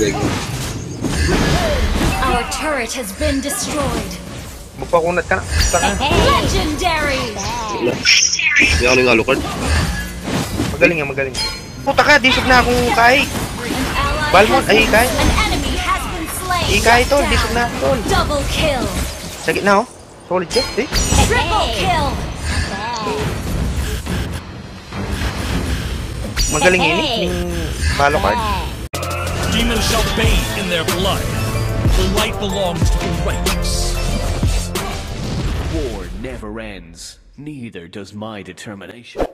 Our turret has been destroyed. Magpakunat ka na. Legendary! Hindi ako yung Alucard. Magaling yan, magaling. Puta ka, disog na akong Kai. Balmon, ay Kai. An enemy has been slain. Kai tol, disog na ako tol. Double kill. Sa gitna oh. Solid siya, eh. Triple kill. Magaling yun yung Balocard. Demons shall bathe in their blood. The light belongs to the righteous. War never ends. Neither does my determination.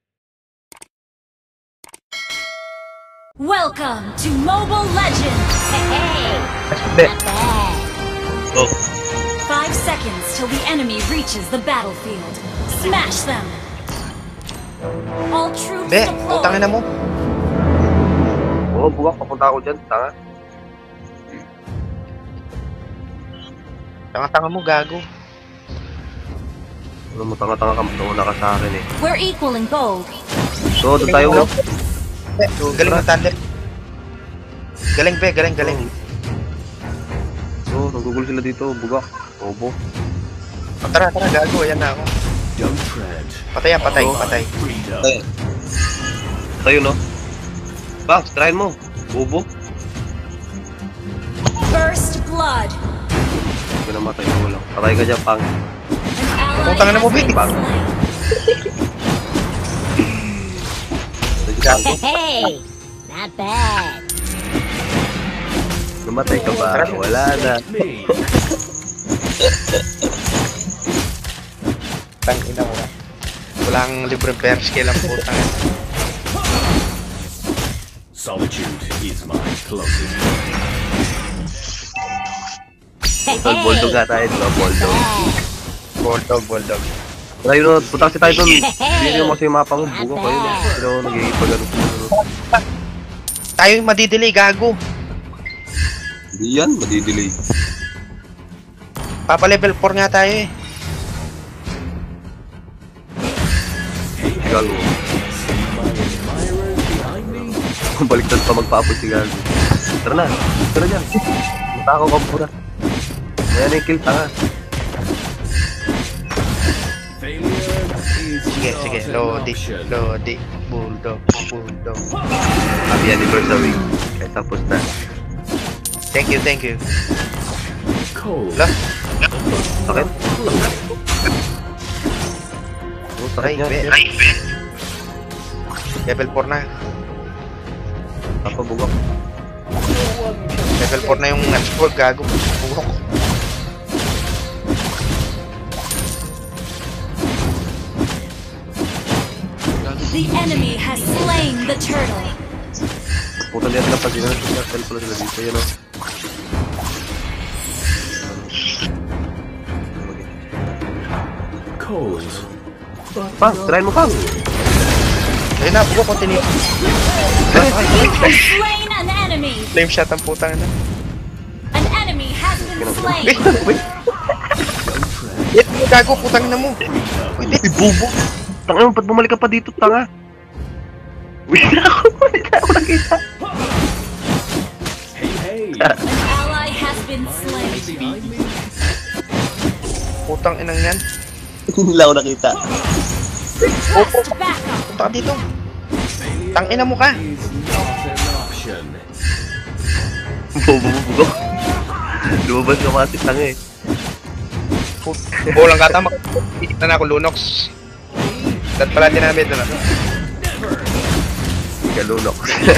Welcome to Mobile Legends. Hindi. Oh. 5 seconds till the enemy reaches the battlefield. Smash them. All troops Hindi, putangin na deployed. mo. Oo, bugak. Papunta ako dyan. Tanga. Tanga-tanga mo, gago. Ano mo, tanga-tanga ka. Mauna ka sa akin eh. We're equal in gold. So, doon tayo. Galing ng Thunder. Galing, be, galing, galing. So, nagugol sila dito. Bugak. Obo. Oh, tara, tara, gago. Ayan na ako. Don't tread. Patay yan, patay, patay. Freedom. Tayo, no? Bang, try mo. Bobo. First blood. Hindi ko namatay mo lang. Patay ka dyan, pang. An ally Putangin na mo, has been Vic. slain. Hey, not bad. Namatay ka ba? Wala na. Me. Tangina mo. Walang libreng player skill ang putang. Solitude is my closest friend. Tol, bulldog nga tayo, diba? Bulldog. Bulldog, bulldog. Tayo no, putang si tayo doon. Hindi nyo kasi yung mapa ko. Bugo kayo na. Pero nag-iipag ano. Tayo yung madidelay, gago. Hindi yan, madidelay. Papa level 4 nga tayo eh. Gago. Baliktad pa magpaapos si Gago. Tara na, tara dyan. Matakaw ka pura. Ayan yung kill, tanga. Sige, sige, Lodi, Lodi, Bulldog, Bulldog. Happy anniversary. Kaya tapos na. Thank you, thank you. Cold. Lah, Sakit? Oh, sakit ay, niya. be. Level 4 na. Napabugak. Level 4 na yung score, gago. Bugok. The enemy has slain the turtle. Puta niya sila pag ginagawa. Sila pala sila dito, yun o. Cold. Pang, try mo, Pang. Ayun na, bugok, continue. Has slain an enemy. Flame shot ang putang na. An enemy has been slain. Wait, wait. Wait, gago, putang na mo. Wait, Bubo. Tanga mo, ba't bumalik ka pa dito, tanga? Wait na ako, hindi na ako nakita. Hey, hey. An ally has been slain. putang inang yan. Hindi lang ako nakita. Request backup. Punta ka dito. Tangina mo ka. Is not an option. Bubo. Lumabas ka kasi tanga eh. Bolang kata, makikita na ako, Lunox. Dat pala dinamit na. Hindi ka lunok.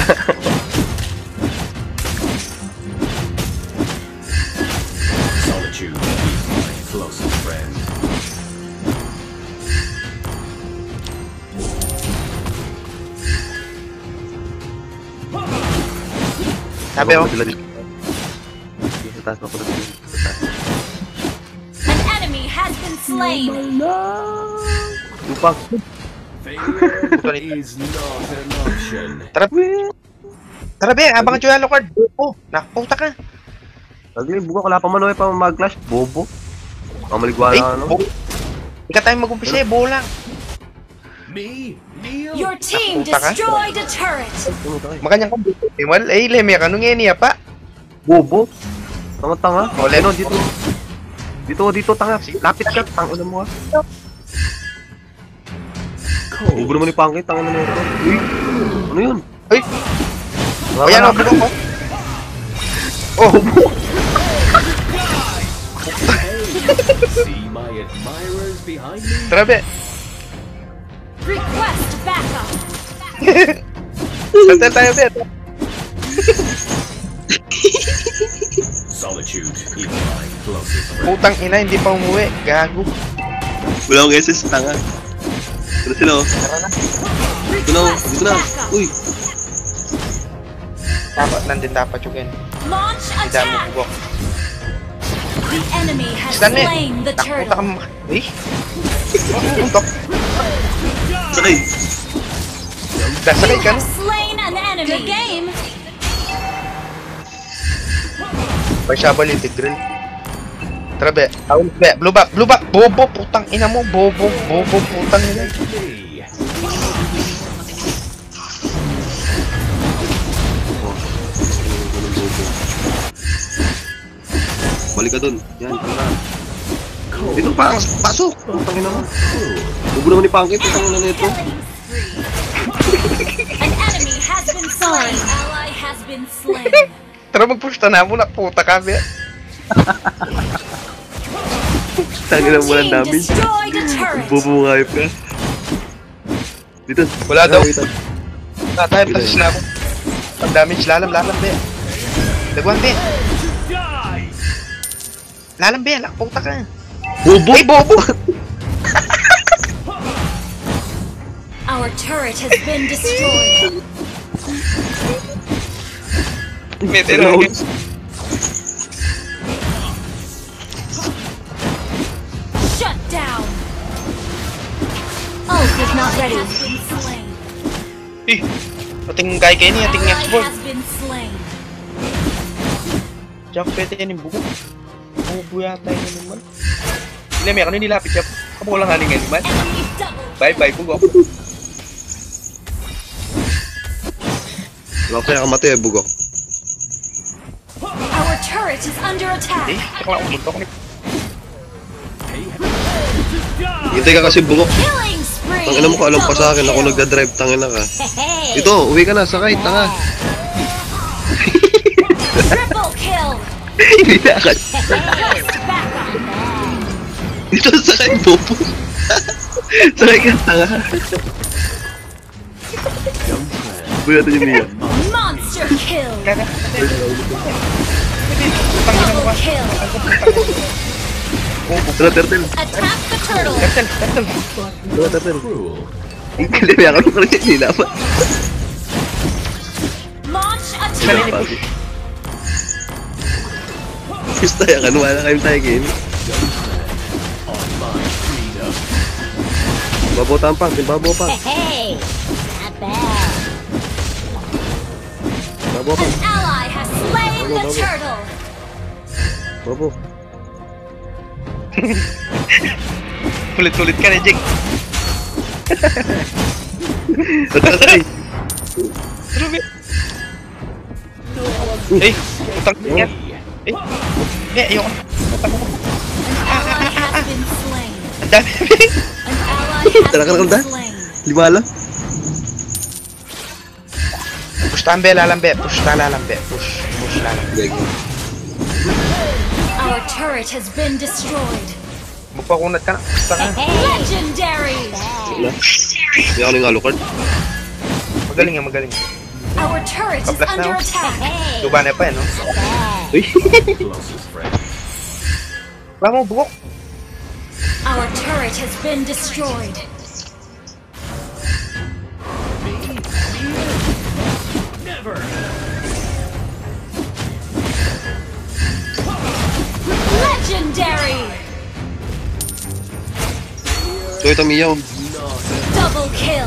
Solitude is my closest friend. Sabi oh. Sila dito. Sa taas ako na dito. Sa taas. An enemy has been slain. Lupang. Failure is not an option. Tara, tara be, abang yung Alucard. Oh, nakapunta ka. Lagi, buka wala pa manoy pa mag-clash. Bobo. Mamaligwala Ay, ano. hindi ka tayo mag-umpisa eh, bolang. Me? Neil? Your team Napunta ka? destroyed a turret. Tumutay. Makanyang ka. Imal, eh, leme ka nung yan niya pa. Bobo. Tanga-tanga. Ulit. Ano, dito. Dito, tanga. Lapit ka, tanga na mo ah. Bobo naman ni Pangkit, tanga na nito. Uy, ano yun? Uy! O yan, o, bugok ko. Oh! See my admirers behind me? Tara, be. Request backup. Saltel tayo, be. Solitude is my closest friend. Putang ina, hindi pa umuwi. Gago. Wala akong SS, tanga. Ano sila oh? Tara na. Dito na, dito na. Uy! Dapat, nandun dapat yung yan. Launch Hindi mo attack. bugok. The enemy has Stan eh. slain the Nakuta ka turtle. Eh? Puntok. Sakay! Dasakay You ka have na. slain an enemy. Good game. Pagsabali, tigrill. Tara, be. Tawag, be. Blue back, blue back. Bobo, putang ina mo. Bobo, putang ina. Me. Balik ka dun. Yan, tanga. Dito, pasok! Tangin naman. Bobo naman ni Pangkit, tanga na nito. An enemy has been slain. An ally has been slain. Tara, mag-push na muna. Puta ka, be. Tangin Your naman walang team damage. destroyed a turret. Bobo nga hype ka. Dito. Wala daw. Wait, Tayo, pasis na ako. Pag-damage, lalam, be. Lagwan, be. Die! Lalam, be. Puta ka. Bobo! Ay, bobo! Our turret has been destroyed. Metero. Shut down. Ult is not ready. Has been slain. Eh, ating kay Kenny, ating Ally export. has been slain. Diyak, pwede yan yung buko. Bubo yata yun naman. Hindi, may kanino nilapit siya. Kapo lang haling animal. Enemy double. Bye-bye, bugo. Wala ko kaya kamatay, bugok. Our turret is under attack. Eh, tsaka lang umuntok. Hintay ka kasi bugok. Killing spree. Tangina mo ko, alam pa sa akin. Ako Double nagdadrive, tangina ka. Hey, Ito, uwi ka na, sakay, tanga. kill. Triple kill. Hindi na ka. Request backup. Dito, sakay, bobo. Sakay ka, tanga. Buya natin yung Mia. Monster kill. Tangina mo Double ka. kill. Tara, turtle. Attack the turtle. Turtle, turtle. Tara, turtle. Cruel. Hindi, may ako nung rin hindi dapat. Launch Sali ni attack. Push. Gusto yan, ano, wala kayong tayo game. On my freedom. Babaw tampang, babaw pa. hey, not bad. Babaw pa, An ally has slain the turtle. babaw. Kulit-kulit ka na, Jake. Sakay. Eh, putang ina. Eh, ayoko. Putang mo. An ally has been slain. Ang dami. An ally Tara ka has na, been Kalda. slain. Lima lang. Push tayo, be, lalam, be. Push tayo, lalam, be. Push, lalam. Our turret has been destroyed. Magpakunat ka na. Pusta ka. Legendary. Wala. May ako ng Alucard. Magaling yan, magaling. Our turret is Kaplas na, under oh. attack. Luba na pa, eh, no? Uy. Closest friend. Wala mo, bugok. Our turret has been destroyed. Never. Legendary. So ito, Miyaw. Double kill.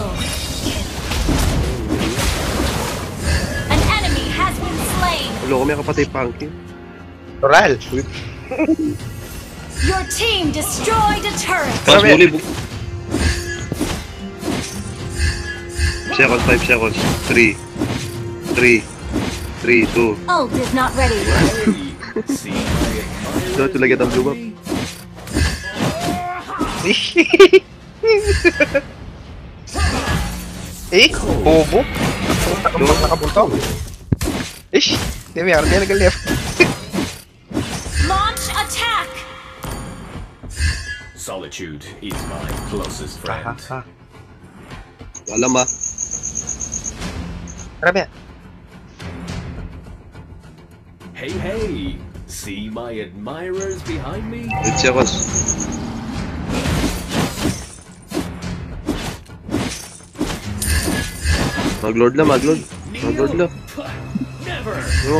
An enemy has been slain. Loko, may kapatay Punky. Toral. Your team destroyed a turret. Pas Grabe. muli, bug. Seconds, 5 seconds. 3, 2, 3, 2. Ult is not ready. See my admirers Don't you like it, blue buff? Eh, bobo. Puta, nakabulto. Ish, di may arde nag-left. Launch attack. Solitude is my closest friend. Alam ah. Grabe. Hey, hey! See my admirers behind me? 8 seconds. Mag-lord lang, mag-lord. Mag-lord lang. Never! Ano?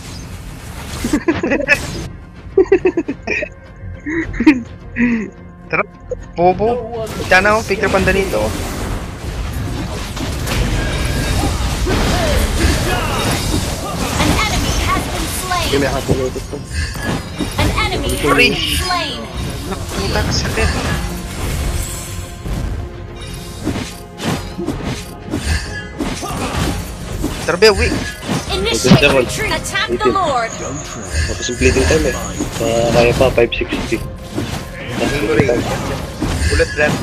Tara, bobo. Diyan ako, Victor Pandanito. An enemy has been slain. May nakapulutot to. An enemy has been slain. Puta, kasakit. Tarbe, uwi. Initiate retreat. Attack the Lord. Tapos yung bleeding time eh. Kaya pa, 560. Ulit, Brad.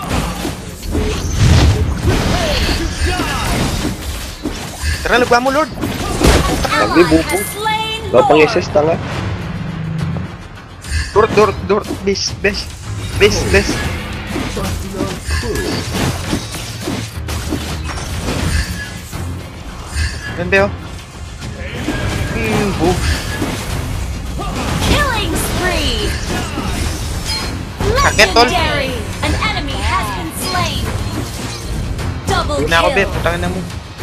Tara, lagwa mo, Lord. Ally has slain Dapat pang Lord. SS, tanga. Dur. Bis. Yan, Beo. Boom. Killing spree. Sakit, tol. Legendary. An enemy has been slain. Double Uwi na ako, Bet. kill. Putangin na mo.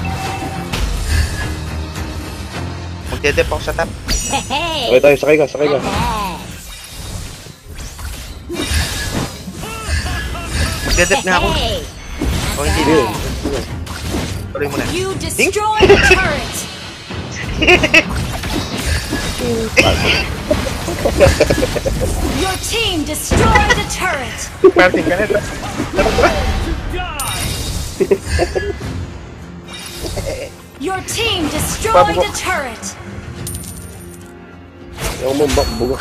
Magdedep ako sa top. Hey, Okay tayo, sakay ka. bad. Magdedep na ako. Hey, O, hindi. Hindi. Tuloy mo na. You destroyed the turret. Your team destroyed a turret. Parting ka na. Your team destroyed a turret. Ayaw mo, buga.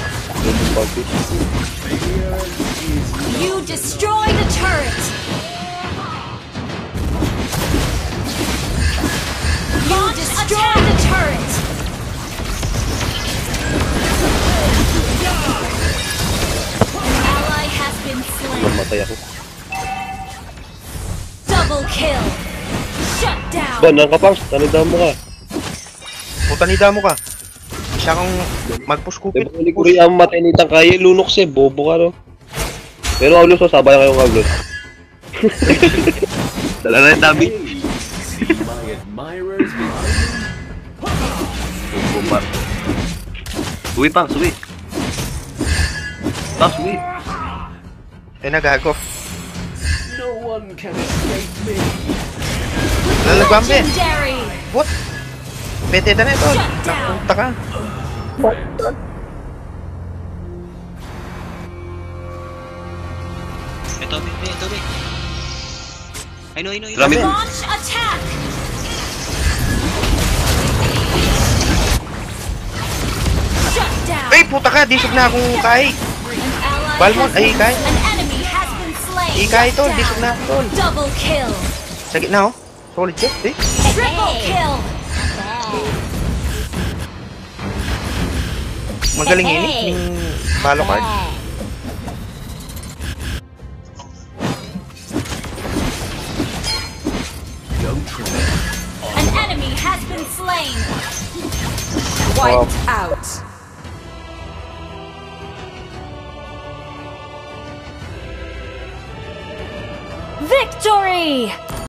You destroyed a turret. You destroyed the turret. An ally has been slain. Matay ako. Double kill. Shut down. Ba, nakapangs. Tanidaan mo ka. Puta nida mo ka. Siya kang mag-push kupit. Diba, hindi ko rin ang matay nitang kaya. Lunok siya. Bobo ka, no? Pero Aulos, sabay kayong Aulos. Dala na yung dami. See my admirers behind me? Bumbar. Suwi, pang, suwi. Pang, suwi. Eh, nagago. No one can escape me. Lalagwan, be. Legendary. What? Pwede na ito. Shut down. Napunta ka. Ito, be. I know. Dami. Launch attack. Shut down. Ay, puta ka. Disog na akong kai. An ally Balmon, has ay, been- Kai. An enemy has been slain. Ikay, Shut tol. down. Disog na ako, tol. Double kill. Sa gitna, oh. Solid siya. Eh. Triple kill. Magaling ini. Yung palo card. An enemy has been slain. Wiped out. Victory!